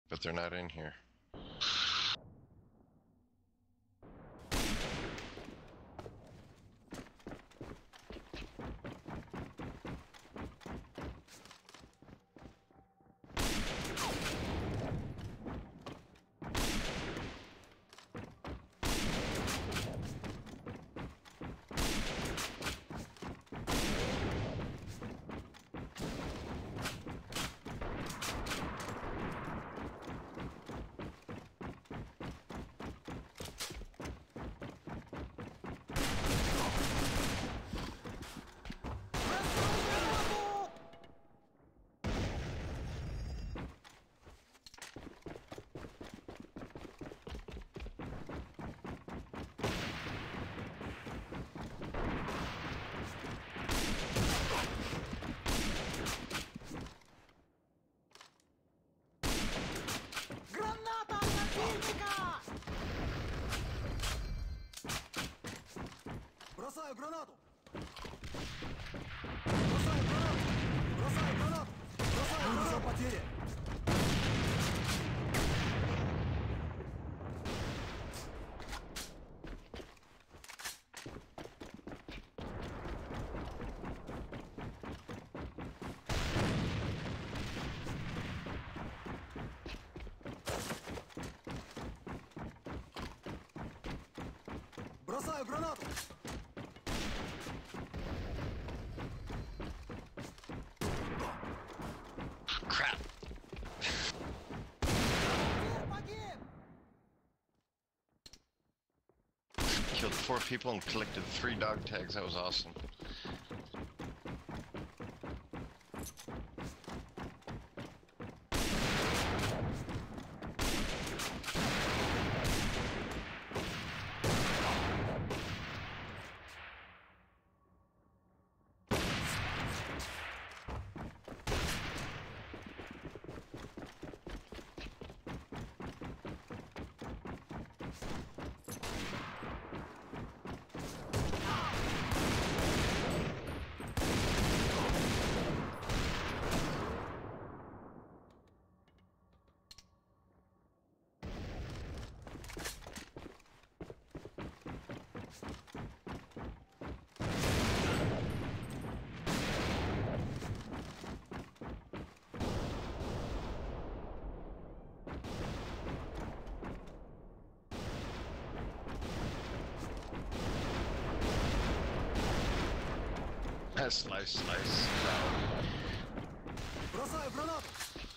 But they're not in here. Бросаю гранату! Бросаю гранату! Бросаю гранату! Бросаю гранату! Потери! Бросаю гранату! Crap! Killed 4 people and collected 3 dog tags. That was awesome. Slice, slice. Бросаю гранату!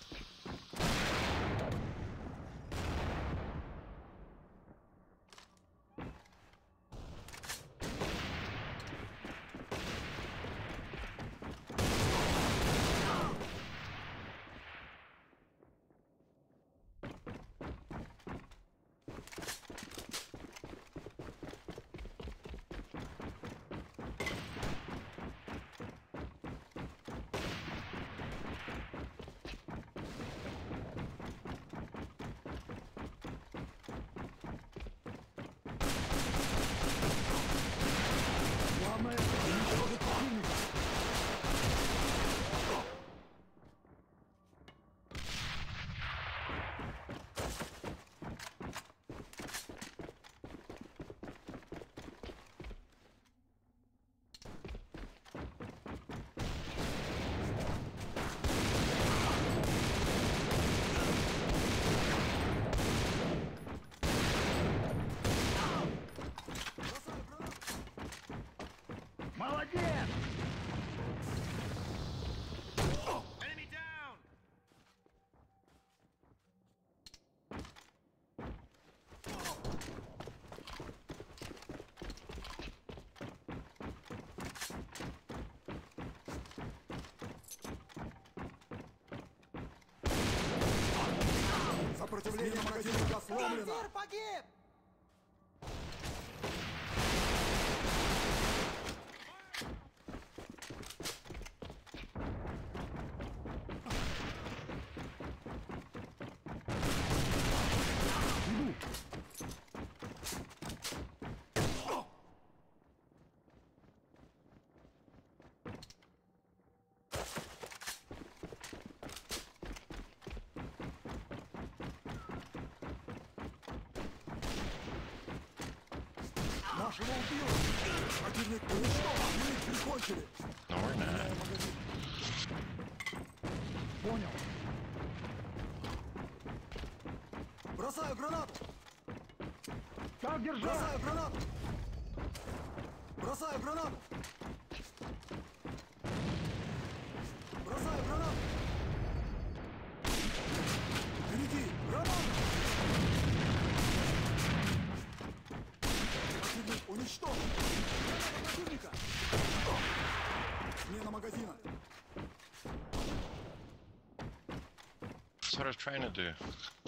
Главное, уничтожить противника! Молодец! Enemy down! Сопротивление противника сломлено! Командир погиб! Нашего убило! Противник уничтожен! Мы их прикончили! No, we're not. Меняем магазин. Понял. Бросаю гранату! Так держать! Бросаю гранату! Бросаю гранату! Бросаю гранату! Впереди! Гранату! Противник уничтожен! Противника! Смена магазина! That's what I was trying to do.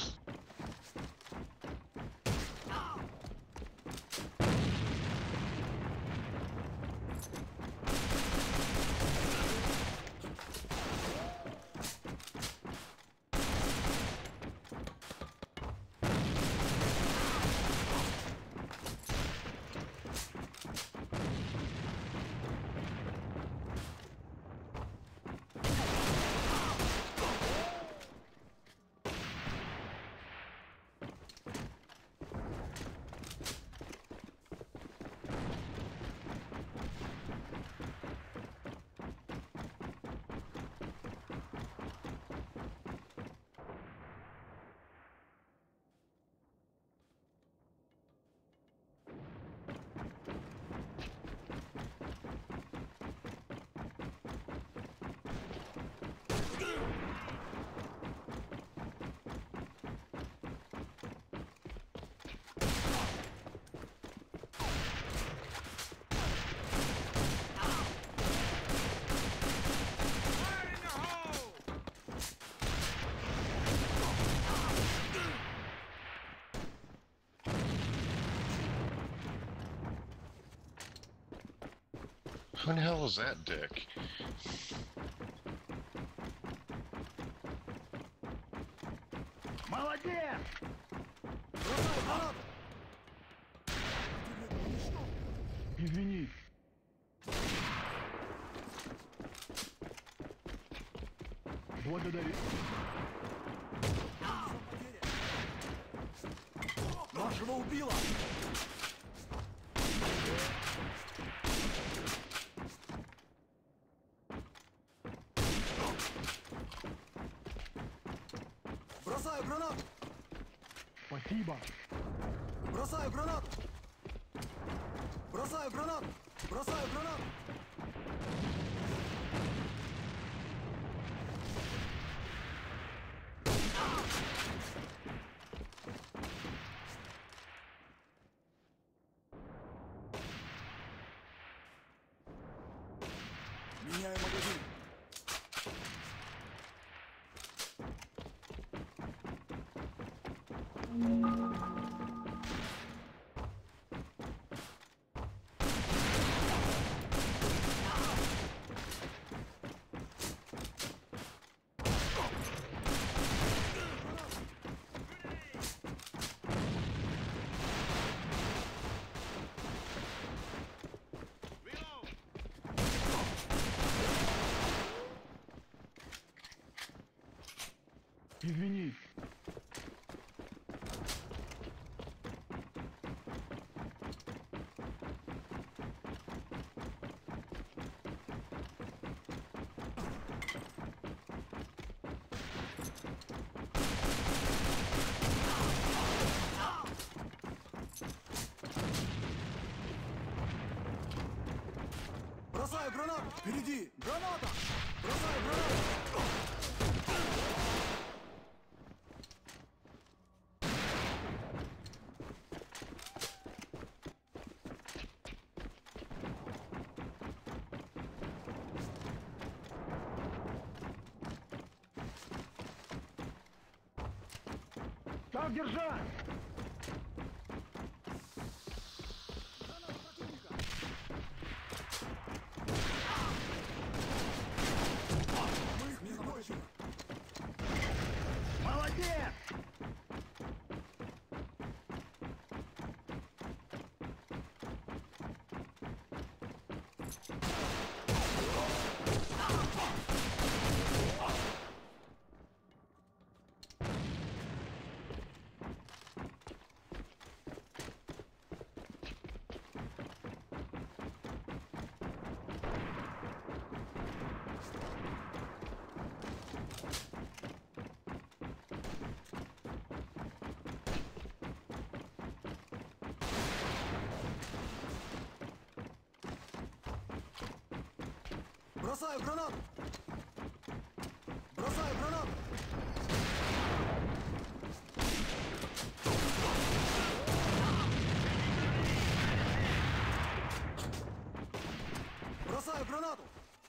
Who the hell is that dick? Молодец! Бросаю гранату! Противник уничтожен! Извини. Благодарю. Нашего убило! Бросаю гранату! Спасибо. Бросаю гранату! Бросаю гранату! Бросаю гранату! Меняю магазин. Reload! Извини. Бросаю гранату! Впереди! Граната! Бросаю гранату! Так держать! Граната противника! Мы их прикончили! Молодец! Бросаю гранату! Бросаю гранату! Бросаю гранату!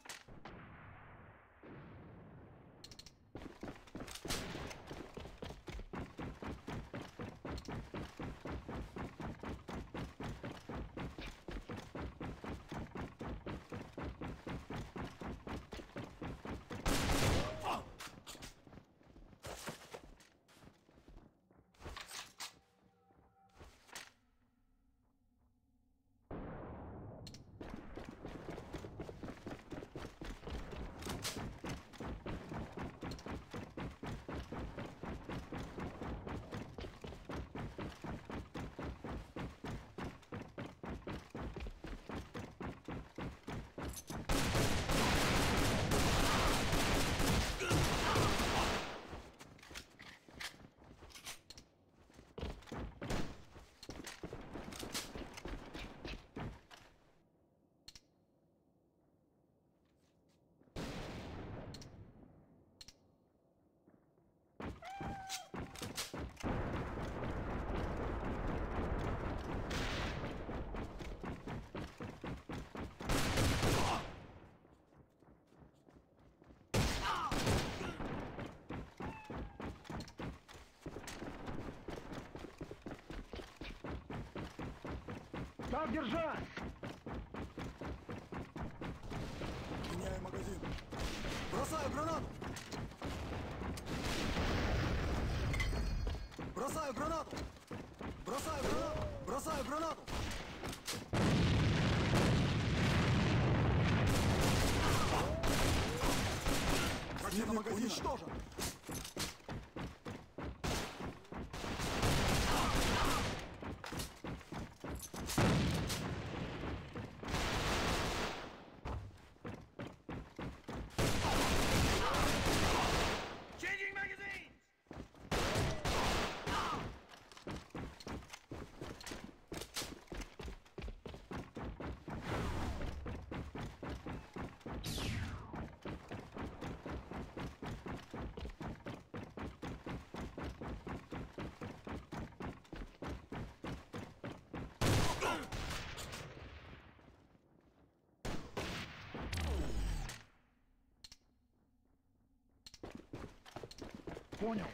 Так держать! Меняю магазин. Бросаю гранату! Бросаю гранату! Бросаю гранату! Бросаю гранату! Противник уничтожен! Changing magazines! Понял.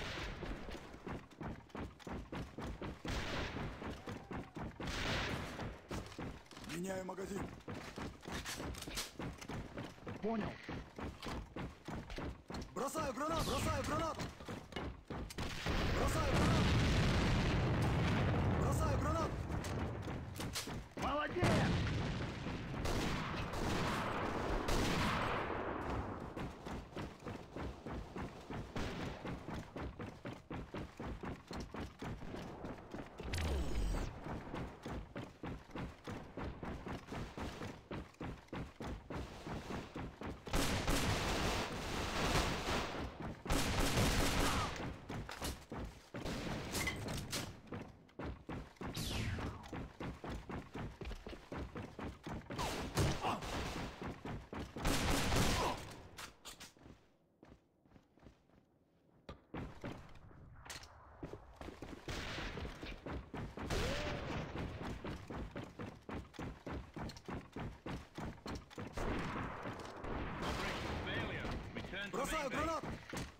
Меняю магазин. Понял. Бросаю гранату! Бросаю гранату! Бросаю гранату! Бросаю гранату! Молодец! Operation failure. Return to Бросаю main base. гранату!